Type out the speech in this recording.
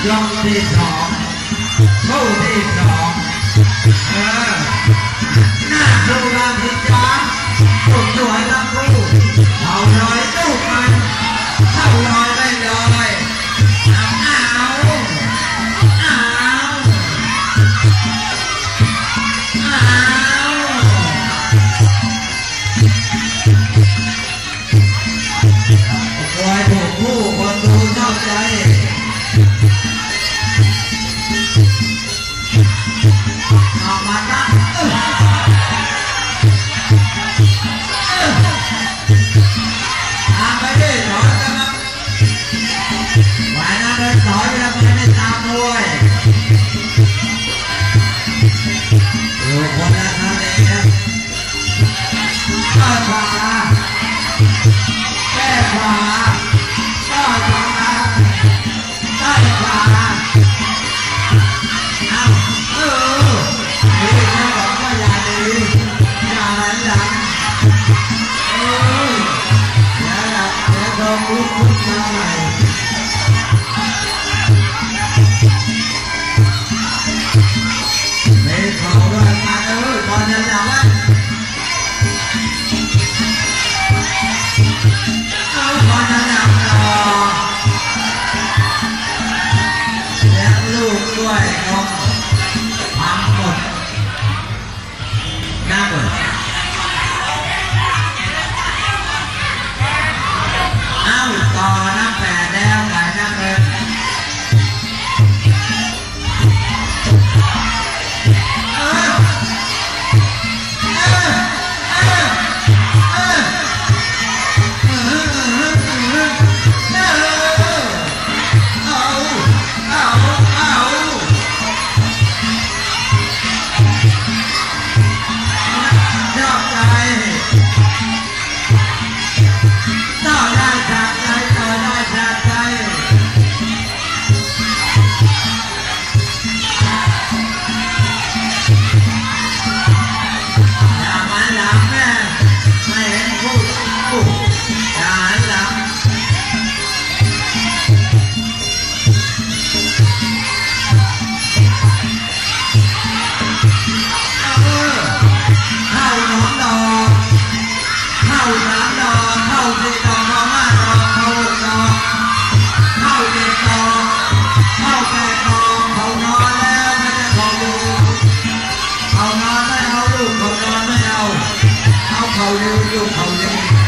ยกที่สองคู่ที่สองหน้าดูแลพิจารณ์สุดสวยทั้งคู่เอาลอยลูกมันเข้าลอยไม่ลอยคอยถูกคู่คนดูเข้าใจออกมาตั้งตามไปดิถอยนะครับไหวนะเดินถอยแล้วไปไม่ตามด้วยดูคนละทางเองแก้ขวาแก้ขวาได้ขวาได้ขวาเอาดีนะบอกว่าอย่าดีอย่าหันหลังอย่าหลับอย่าโดนลุกขึ้นมาใหม่ไม่ขอด้วยมาก่อนจะหลับแล้วก่อนจะหลับต่อเลี้ยงลูกด้วยนมพังหมดน่าเบื่อเอาต่อน้ำแปดแล้วไหลน้ำเงินเขาดูเขาดู